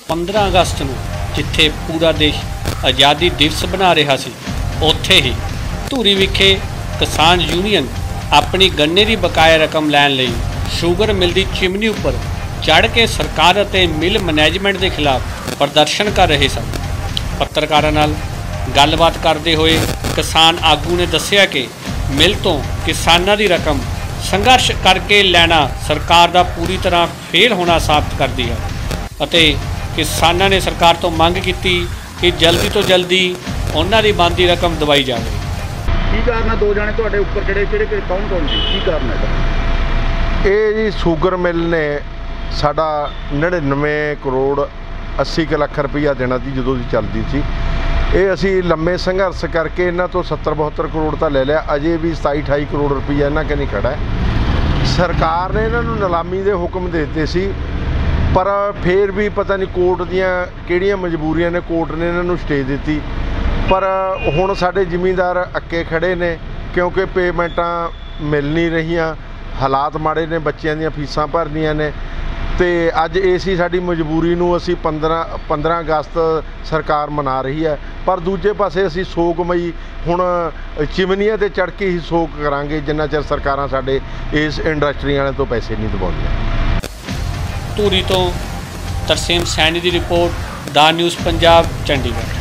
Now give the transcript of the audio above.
15 ਅਗਸਤ ਨੂੰ ਜਿੱਥੇ ਪੂਰਾ ਦੇਸ਼ ਆਜ਼ਾਦੀ ਦਿਵਸ ਬਣਾ ਰਿਹਾ ਸੀ, ਉੱਥੇ ਹੀ ਧੂਰੀ ਵਿਖੇ ਕਿਸਾਨ ਯੂਨੀਅਨ ਆਪਣੀ ਗੰਨੇ ਦੀ ਬਕਾਇਆ ਰਕਮ ਲੈਣ ਲਈ ਸ਼ੂਗਰ ਮਿਲ ਦੀ ਚਿਮਨੀ ਉੱਪਰ ਚੜ੍ਹ ਕੇ ਸਰਕਾਰ ਅਤੇ ਮਿਲ ਮੈਨੇਜਮੈਂਟ ਦੇ ਖਿਲਾਫ ਪ੍ਰਦਰਸ਼ਨ ਕਰ ਰਹੇ ਸਨ। ਪੱਤਰਕਾਰਾਂ ਨਾਲ ਗੱਲਬਾਤ ਕਰਦੇ ਹੋਏ ਕਿਸਾਨ ਆਗੂ ਨੇ ਦੱਸਿਆ ਕਿ ਮਿਲ ਤੋਂ ਕਿਸਾਨਾਂ ਦੀ ਰਕਮ ਸੰਘਰਸ਼ ਕਰਕੇ ਲੈਣਾ ਸਰਕਾਰ ਦਾ ਪੂਰੀ ਤਰ੍ਹਾਂ ਫੇਲ ਹੋਣਾ ਸਾਬਤ ਕਰਦੀ ਹੈ ਅਤੇ ਕਿਸਾਨਾਂ ਨੇ ਸਰਕਾਰ ਤੋਂ ਮੰਗ ਕੀਤੀ ਕਿ ਜਲਦੀ ਤੋਂ ਜਲਦੀ ਉਹਨਾਂ ਦੀ ਬਣਦੀ ਰਕਮ ਦਵਾਈ ਜਾਵੇ। ਕੀ ਕਾਰਨ ਹੈ? ਦੋ ਜਾਣੇ ਤੁਹਾਡੇ ਉੱਪਰ ਕਿਹੜੇ ਕੌਣ ਸੀ? ਕੀ ਕਾਰਨ ਹੈ? ਇਹ ਜੀ ਸ਼ੂਗਰ ਮਿਲ ਨੇ ਸਾਡਾ 99 ਕਰੋੜ 80 ਲੱਖ ਰੁਪਈਆ ਦੇਣਾ ਸੀ ਜਦੋਂ ਦੀ ਚੱਲਦੀ ਸੀ। ਇਹ ਅਸੀਂ ਲੰਮੇ ਸੰਘਰਸ਼ ਕਰਕੇ ਇਹਨਾਂ ਤੋਂ 70-72 ਕਰੋੜ ਤਾਂ ਲੈ ਲਿਆ, ਅਜੇ ਵੀ 27-28 ਕਰੋੜ ਰੁਪਈਆ ਇਹਨਾਂ ਕੇ ਨਹੀਂ ਖੜਾ ਹੈ। ਸਰਕਾਰ ਨੇ ਇਹਨਾਂ ਨੂੰ ਨਿਲਾਮੀ ਦੇ ਹੁਕਮ ਦੇ ਦਿੱਤੇ ਸੀ, ਪਰ ਫਿਰ ਵੀ ਪਤਾ ਨਹੀਂ ਕੋਰਟ ਦੀਆਂ ਕਿਹੜੀਆਂ ਮਜਬੂਰੀਆਂ ਨੇ, ਕੋਰਟ ਨੇ ਇਹਨਾਂ ਨੂੰ ਸਟੇ ਦਿੱਤੀ। ਪਰ ਹੁਣ ਸਾਡੇ ਜ਼ਿਮੀਂਦਾਰ ਅੱਕੇ ਖੜੇ ਨੇ ਕਿਉਂਕਿ ਪੇਮੈਂਟਾਂ ਮਿਲ ਨਹੀਂ ਰਹੀਆਂ, ਹਾਲਾਤ ਮਾੜੇ ਨੇ, ਬੱਚਿਆਂ ਦੀਆਂ ਫੀਸਾਂ ਭਰਨੀਆਂ ਨੇ। ਤੇ ਅੱਜ ਇਸੀ ਸਾਡੀ ਮਜਬੂਰੀ ਨੂੰ ਅਸੀਂ 15 ਅਗਸਤ ਸਰਕਾਰ ਮਨਾ ਰਹੀ ਹੈ, ਪਰ ਦੂਜੇ ਪਾਸੇ ਅਸੀਂ ਸੋਗਮਈ ਹੁਣ ਚਿਮਨੀਆਂ 'ਤੇ ਚੜ੍ਹ ਕੇ ਹੀ ਸੋਗ ਕਰਾਂਗੇ ਜਿੰਨਾ ਚਿਰ ਸਰਕਾਰਾਂ ਸਾਡੇ ਇਸ ਇੰਡਸਟਰੀ ਵਾਲਿਆਂ ਤੋਂ ਪੈਸੇ ਨਹੀਂ ਦਵਾਉਂਦੀਆਂ। ਧੂਰੀ ਤੋਂ ਤਰਸੇਮ ਸੈਣੀ ਦੀ ਰਿਪੋਰਟ, ਦਾ ਨਿਊਜ਼ ਪੰਜਾਬ, ਚੰਡੀਗੜ੍ਹ।